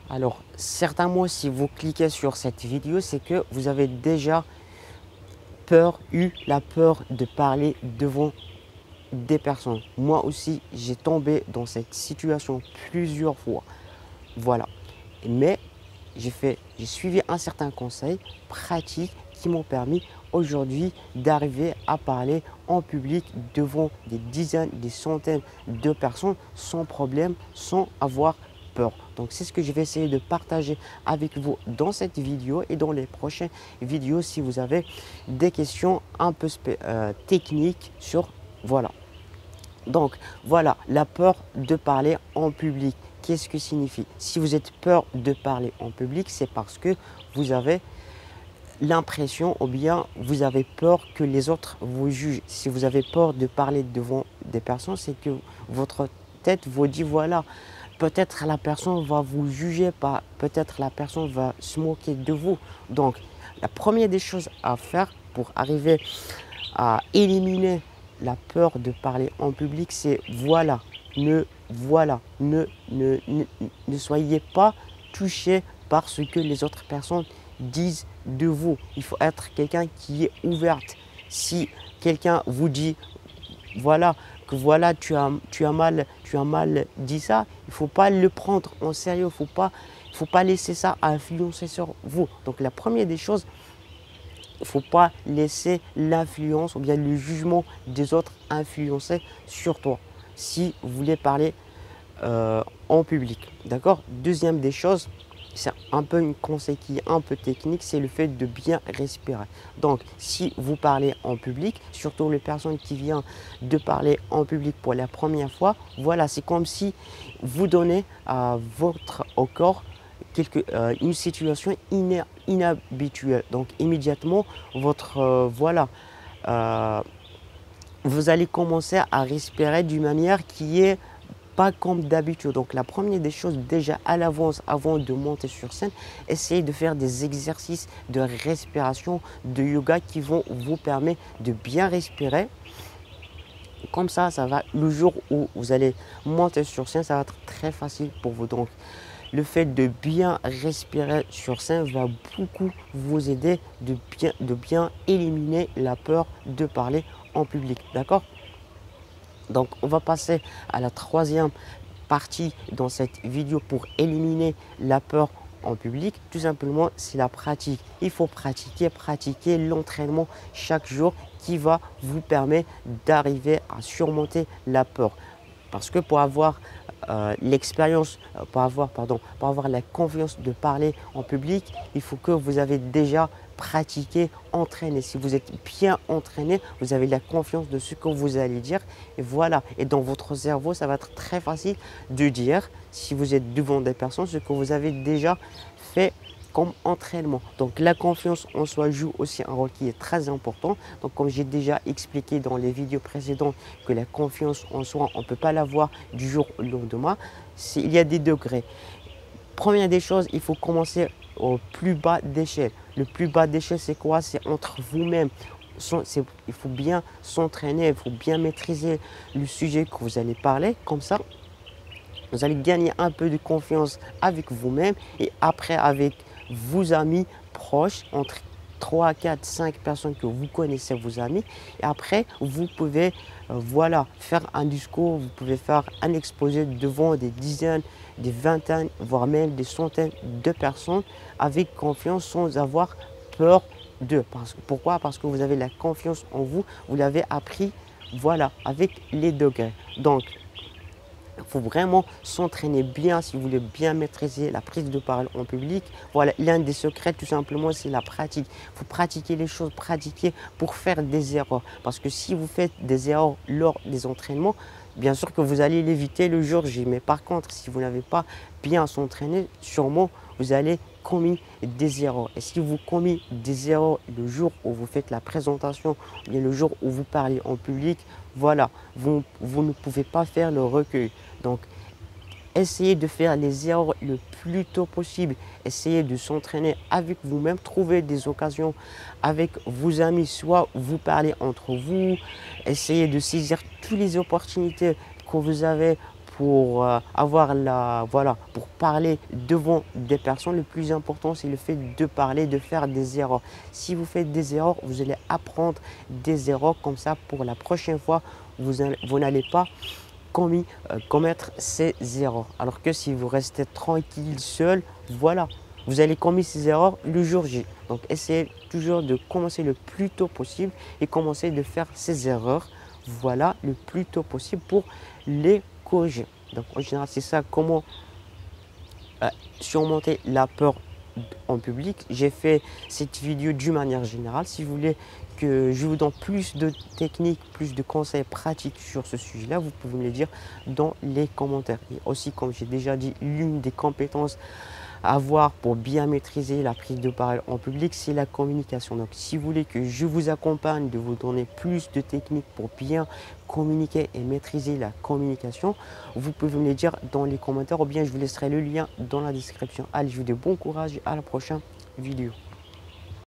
Alors, certainement, si vous cliquez sur cette vidéo, c'est que vous avez déjà eu la peur de parler devant des personnes. Moi aussi, j'ai tombé dans cette situation plusieurs fois. Voilà. Mais j'ai suivi un certain conseil pratique qui m'ont permis aujourd'hui d'arriver à parler en public devant des dizaines, des centaines de personnes sans problème, sans avoir peur. Donc c'est ce que je vais essayer de partager avec vous dans cette vidéo et dans les prochaines vidéos si vous avez des questions un peu techniques sur voilà. Donc voilà, la peur de parler en public. Qu'est-ce que signifie? Si vous êtes peur de parler en public, c'est parce que vous avez l'impression ou bien vous avez peur que les autres vous jugent. Si vous avez peur de parler devant des personnes, c'est que votre tête vous dit voilà, peut-être la personne va vous juger, pas peut-être la personne va se moquer de vous. Donc la première des choses à faire pour arriver à éliminer la peur de parler en public, c'est ne soyez pas touché par ce que les autres personnes disent de vous. Il faut être quelqu'un qui est ouverte. Si quelqu'un vous dit voilà que voilà tu as mal dit ça, il faut pas le prendre en sérieux, faut pas laisser ça influencer sur vous. Donc la première des choses, il ne faut pas laisser l'influence ou bien le jugement des autres influencer sur toi si vous voulez parler en public. D'accord? Deuxième des choses, c'est un peu un conseil qui est un peu technique, c'est le fait de bien respirer. Donc, si vous parlez en public, surtout les personnes qui viennent de parler en public pour la première fois, voilà, c'est comme si vous donnez à au corps une situation inhabituelle. Donc, immédiatement, vous allez commencer à respirer d'une manière qui est pas comme d'habitude. Donc la première des choses, déjà à l'avance, avant de monter sur scène, essayez de faire des exercices de respiration, de yoga qui vont vous permettre de bien respirer. Comme ça va, le jour où vous allez monter sur scène, ça va être très facile pour vous. Donc le fait de bien respirer sur scène va beaucoup vous aider de bien éliminer la peur de parler en public. D'accord? Donc, on va passer à la troisième partie dans cette vidéo pour éliminer la peur en public. Tout simplement, c'est la pratique. Il faut pratiquer l'entraînement chaque jour qui va vous permettre d'arriver à surmonter la peur. Parce que pour avoir l'expérience, pour avoir la confiance de parler en public, il faut que vous avez déjà pratiqué, entraîné. Si vous êtes bien entraîné, vous avez la confiance de ce que vous allez dire. Et voilà. Et dans votre cerveau, ça va être très facile de dire, si vous êtes devant des personnes, ce que vous avez déjà fait comme entraînement. Donc la confiance en soi joue aussi un rôle qui est très important. Donc comme j'ai déjà expliqué dans les vidéos précédentes que la confiance en soi, on ne peut pas l'avoir du jour au lendemain. Il y a des degrés. Première des choses, il faut commencer au plus bas d'échelle. Le plus bas d'échelle, c'est quoi? C'est entre vous-même. Il faut bien s'entraîner, il faut bien maîtriser le sujet que vous allez parler. Comme ça, vous allez gagner un peu de confiance avec vous-même et après avec vos amis proches, entre 3, 4, 5 personnes que vous connaissez, vos amis. Et après, vous pouvez faire un discours, vous pouvez faire un exposé devant des dizaines, des vingtaines, voire même des centaines de personnes avec confiance sans avoir peur d'eux. Pourquoi? Parce que vous avez la confiance en vous, vous l'avez appris avec les degrés. Donc, il faut vraiment s'entraîner bien si vous voulez bien maîtriser la prise de parole en public. Voilà, l'un des secrets tout simplement, c'est la pratique. Il faut pratiquer les choses, pratiquer pour faire des erreurs. Parce que si vous faites des erreurs lors des entraînements, bien sûr que vous allez l'éviter le jour J. Mais par contre, si vous n'avez pas bien s'entraîner, sûrement vous allez commettre des erreurs. Et si vous commettez des erreurs le jour où vous faites la présentation, ou bien le jour où vous parlez en public, voilà, vous ne pouvez pas faire le recueil. Donc, essayez de faire les erreurs le plus tôt possible. Essayez de s'entraîner avec vous-même. Trouvez des occasions avec vos amis. Soit vous parlez entre vous. Essayez de saisir toutes les opportunités que vous avez pour avoir voilà, pour parler devant des personnes, le plus important, c'est le fait de parler, de faire des erreurs. Si vous faites des erreurs, vous allez apprendre des erreurs comme ça pour la prochaine fois, vous n'allez pas commettre ces erreurs. Alors que si vous restez tranquille, seul, voilà, vous allez commettre ces erreurs le jour J. Donc, essayez toujours de commencer le plus tôt possible et commencer de faire ces erreurs, voilà, le plus tôt possible pour les corriger. Donc, en général, c'est ça, comment surmonter la peur en public. J'ai fait cette vidéo d'une manière générale. Si vous voulez que je vous donne plus de techniques, plus de conseils pratiques sur ce sujet-là, vous pouvez me le dire dans les commentaires. Et aussi, comme j'ai déjà dit, l'une des compétences à avoir pour bien maîtriser la prise de parole en public, c'est la communication. Donc, si vous voulez que je vous accompagne, de vous donner plus de techniques pour bien communiquer et maîtriser la communication, vous pouvez me le dire dans les commentaires ou bien je vous laisserai le lien dans la description. Allez, je vous dis bon courage et à la prochaine vidéo.